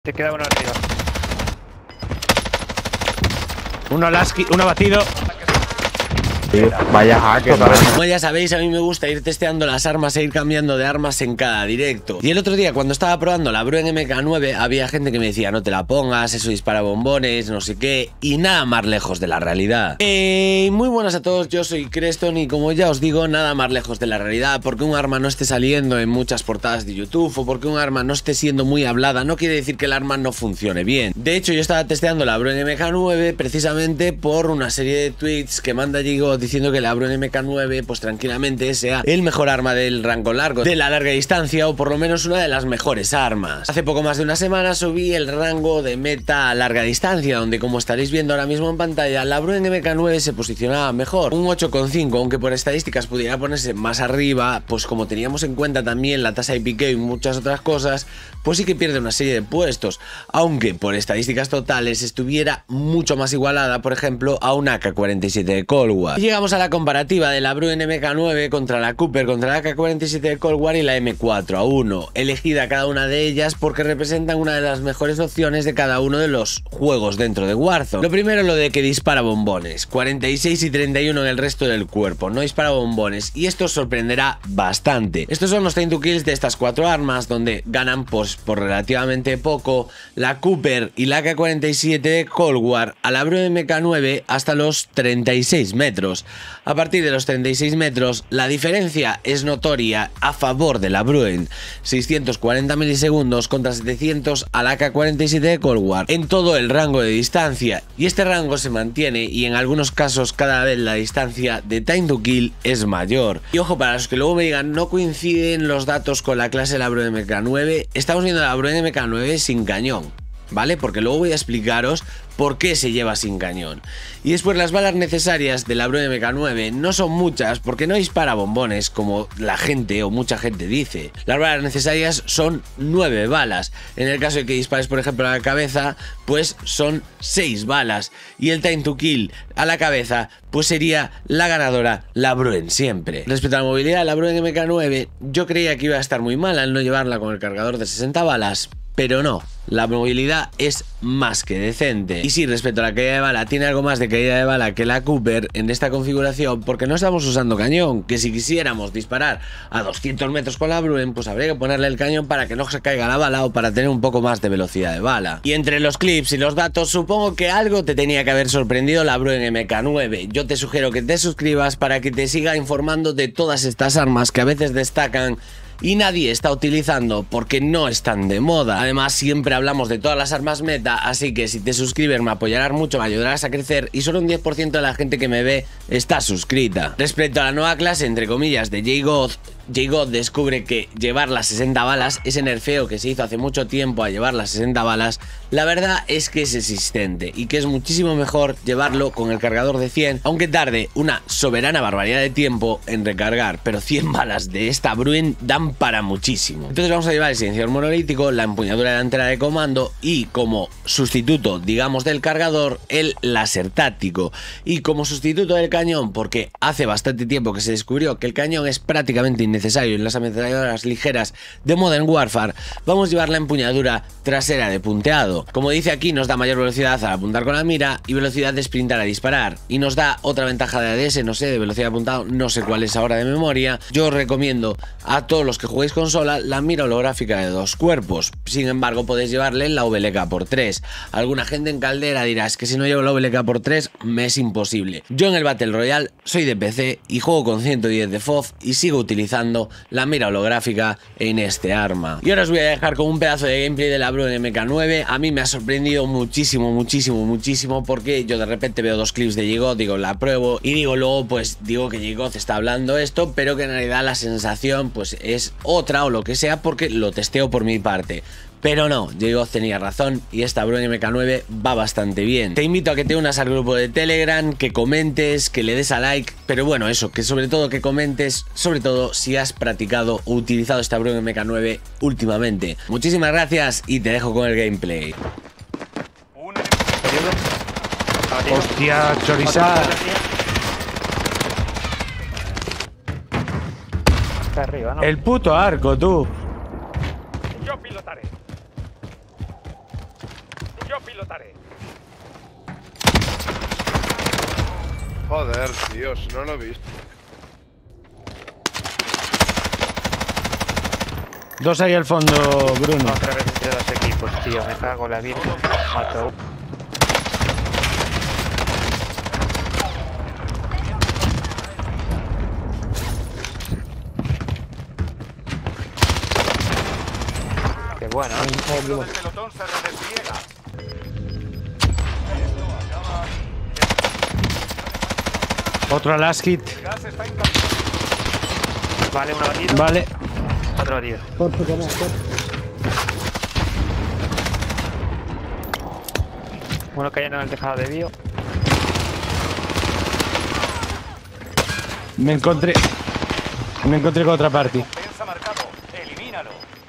Te queda uno arriba. Uno Lasky, uno batido. Vaya hacker, Como ya sabéis, a mí me gusta ir testeando las armas e ir cambiando de armas en cada directo. Y el otro día, cuando estaba probando la Bruen MK9, había gente que me decía: no te la pongas, eso dispara bombones, no sé qué. Y nada más lejos de la realidad. Muy buenas a todos, yo soy Creston y como ya os digo, nada más lejos de la realidad. Porque un arma no esté saliendo en muchas portadas de YouTube o porque un arma no esté siendo muy hablada, no quiere decir que el arma no funcione bien. De hecho, yo estaba testeando la Bruen MK9 precisamente por una serie de tweets que manda Gigot diciendo que la Bruen MK9 pues tranquilamente sea el mejor arma del rango largo, de la larga distancia, o por lo menos una de las mejores armas. Hace poco más de una semana subí el rango de meta a larga distancia, donde, como estaréis viendo ahora mismo en pantalla, la Bruen MK9 se posicionaba mejor, un 8,5, aunque por estadísticas pudiera ponerse más arriba, pues como teníamos en cuenta también la tasa de piqueo y muchas otras cosas, pues sí que pierde una serie de puestos, aunque por estadísticas totales estuviera mucho más igualada, por ejemplo, a una AK-47 de Cold War. Y llegamos a la comparativa de la Bruen MK9 contra la Cooper, contra la AK-47 de Cold War y la M4A1, elegida cada una de ellas porque representan una de las mejores opciones de cada uno de los juegos dentro de Warzone. Lo primero, lo de que dispara bombones, 46 y 31 en el resto del cuerpo, no dispara bombones, y esto os sorprenderá bastante. Estos son los time to kills de estas cuatro armas, donde ganan pues por relativamente poco la Cooper y la AK-47 de Cold War a la Bruen MK9 hasta los 36 metros. A partir de los 36 metros, la diferencia es notoria a favor de la Bruen, 640 milisegundos contra 700 a la AK-47 de Cold War en todo el rango de distancia, y este rango se mantiene, y en algunos casos cada vez la distancia de time to kill es mayor. Y ojo, para los que luego me digan no coinciden los datos con la clase de la Bruen MK9, estamos viendo la Bruen MK9 sin cañón, ¿vale? Porque luego voy a explicaros por qué se lleva sin cañón. Y después, las balas necesarias de la Bruen MK9 no son muchas porque no dispara bombones como la gente o mucha gente dice. Las balas necesarias son 9 balas. En el caso de que dispares, por ejemplo, a la cabeza, pues son 6 balas. Y el time to kill a la cabeza pues sería la ganadora, la Bruen siempre. Respecto a la movilidad de la Bruen MK9, yo creía que iba a estar muy mal al no llevarla con el cargador de 60 balas, pero no, la movilidad es más que decente. Y sí, respecto a la caída de bala, tiene algo más de caída de bala que la Cooper en esta configuración, porque no estamos usando cañón, que si quisiéramos disparar a 200 metros con la Bruen, pues habría que ponerle el cañón para que no se caiga la bala o para tener un poco más de velocidad de bala. Y entre los clips y los datos, supongo que algo te tenía que haber sorprendido la Bruen MK9. Yo te sugiero que te suscribas para que te siga informando de todas estas armas que a veces destacan y nadie está utilizando porque no están de moda. Además, siempre hablamos de todas las armas meta, así que si te suscribes me apoyarás mucho, me ayudarás a crecer, y solo un 10% de la gente que me ve está suscrita. Respecto a la nueva clase, entre comillas, de Gigot descubre que llevar las 60 balas, ese nerfeo que se hizo hace mucho tiempo a llevar las 60 balas, la verdad es que es existente y que es muchísimo mejor llevarlo con el cargador de 100, aunque tarde una soberana barbaridad de tiempo en recargar, pero 100 balas de esta Bruen dan para muchísimo. Entonces vamos a llevar el silenciador monolítico, la empuñadura delantera de comando y, como sustituto, digamos, del cargador, el láser táctico. Y como sustituto del cañón, porque hace bastante tiempo que se descubrió que el cañón es prácticamente innecesario en las ametralladoras ligeras de Modern Warfare, vamos a llevar la empuñadura trasera de punteado. Como dice aquí, nos da mayor velocidad al apuntar con la mira y velocidad de sprintar a disparar, y nos da otra ventaja de ADS, no sé, de velocidad de apuntado, no sé cuál es ahora de memoria. Yo os recomiendo a todos los que juguéis consola la mira holográfica de 2 cuerpos. Sin embargo, podéis llevarle la VLK-3. Alguna gente en Caldera dirá: es que si no llevo la VLK-3 me es imposible. Yo en el Battle Royale soy de PC y juego con 110 de FOV y sigo utilizando la mira holográfica en este arma. Y ahora os voy a dejar con un pedazo de gameplay de la Bruen MK9. A mí me ha sorprendido muchísimo, muchísimo, muchísimo, porque yo de repente veo 2 clips de Gigot, digo, la pruebo, y digo luego, pues digo que Gigot está hablando esto, pero que en realidad la sensación pues es otra o lo que sea, porque lo testeo por mi parte. Pero no, Gigot tenía razón y esta Bruen MK9 va bastante bien. Te invito a que te unas al grupo de Telegram, que comentes, que le des a like, pero bueno, eso, que sobre todo que comentes, sobre todo si has practicado o utilizado esta Bruen MK9 últimamente. Muchísimas gracias y te dejo con el gameplay. Hostia, choriza. Está arriba, ¿no? El puto arco, tú. Yo pilotaré. pilotaré. Joder, tío, si no lo he visto. Dos ahí al fondo, Bruno. Otra vez entre dos equipos, tío. Me cago en la virgen. Mato. Qué bueno. El pelotón se redespliega. Otro last hit. El gas está en camino. Vale, uno batido. Vale. Otro batido. Uno cayendo en el tejado de bio. Me encontré con otra party. Pensa marcado. Elimínalo.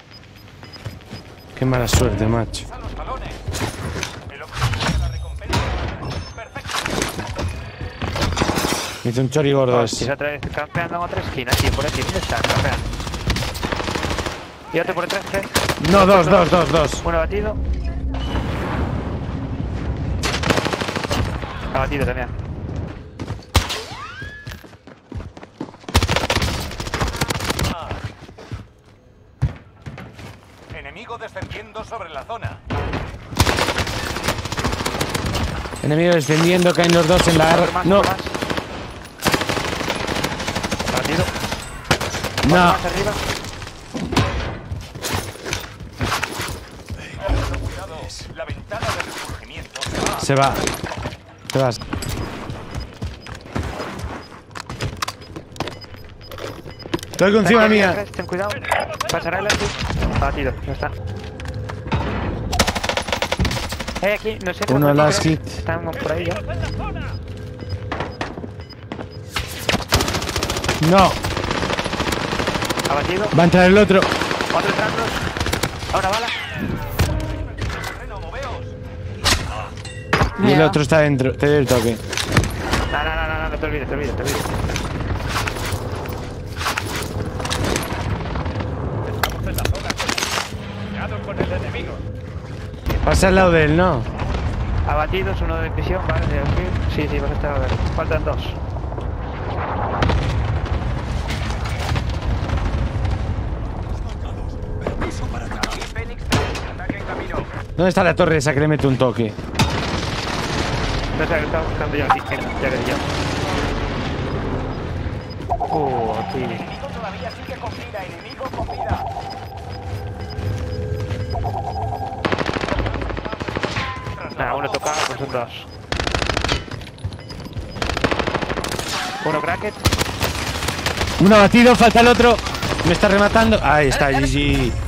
Qué mala suerte, macho. A los balones. El objetivo de la recompensa. Perfecto. Me hizo un chori gordo Si es ese. otra vez campeando en otra esquina, tío. Por aquí. ¿Dónde está? Campeando. Y otro por detrás, ¿qué? No, dos. Uno batido. Abatido también. Enemigo descendiendo sobre la zona. Enemigo descendiendo, caen los dos en la Otro R. más, No, otro más. Abatido. no. Más arriba. Cuidado. La ventana de resurgimiento se va. Se va. Te vas. Estoy encima mía. Ten cuidado. Pasarela, sí. Abatido, ya está. Aquí, no sé. Uno por last aquí, hit. pero están por ahí ya. No. Abatido. Va a entrar el otro. Otro entrando. Ahora bala. Terreno, moveos. Y el otro está dentro. Te doy el toque. No te olvides. Estamos en la zona. Cuidado con el enemigo. Pasa al lado de él, ¿no? Abatidos, uno de prisión, vale, de aquí. Sí, vas a estar a ver. Faltan dos. Fénix 3. Ataque en camino. ¿Dónde está la torre esa que le mete un toque? No sé, estaba buscando yo aquí. Ya que yo. Aquí. Enemigo todavía sigue con vida. Enemigo con vida. Nada, uno tocado, pues son dos. Uno cracket. Uno abatido, falta el otro. Me está rematando. Ahí está, GG.